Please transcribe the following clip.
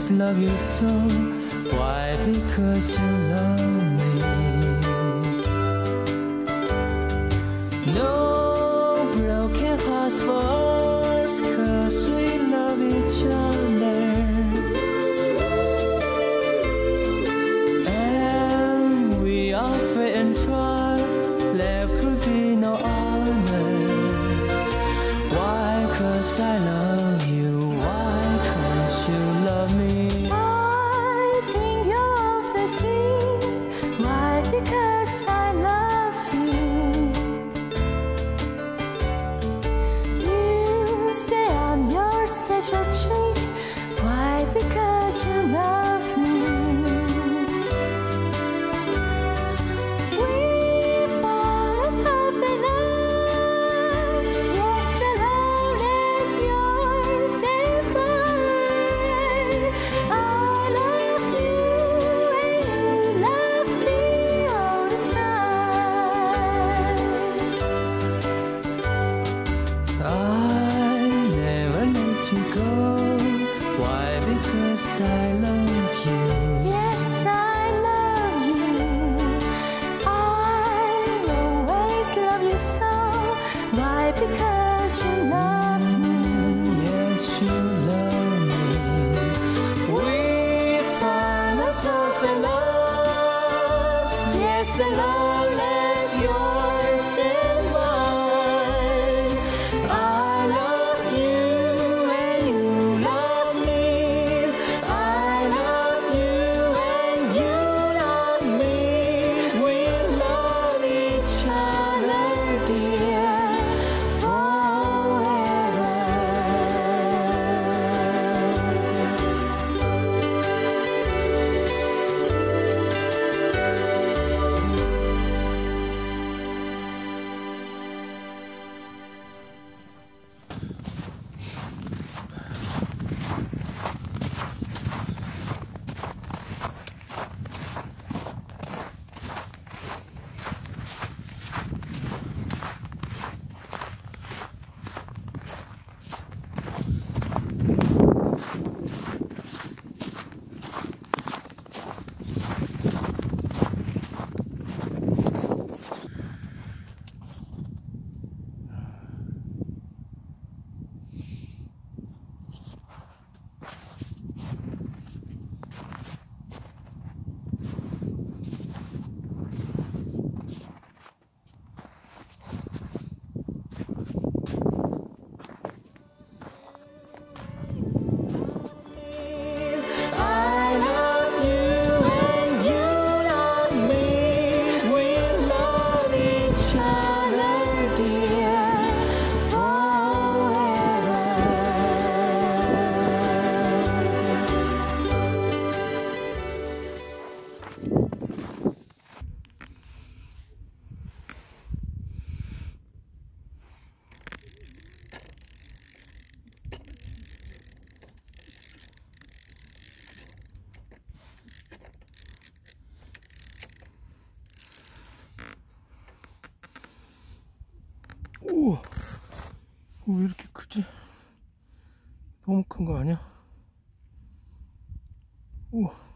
always love you so. Why? Because you love me. No broken hearts for us, 'cause we love each other. And we are faith and trust, there could be no honor. Why? 'Cause I love you. Why? 'Cause you love me. I think you're awfully sweet. Why? Because I love you. You say I'm your special treat. Why? Because you love me. We fall in perfect love. Yes, alone is yours and mine. I love you and you love me all the time. I never let you go. Why? Because I love you. Yes, I love you. I'll always love you so. Why? Because you love me. Yes, you love me. We find a perfect love. Yes, and love is yours and mine. I love you and you love me. I love you and you love me. We love each other, dear, forever. I love you and you love me. We love each other, dear, forever. 오, 왜 이렇게 크지? 너무 큰 거 아니야? 오.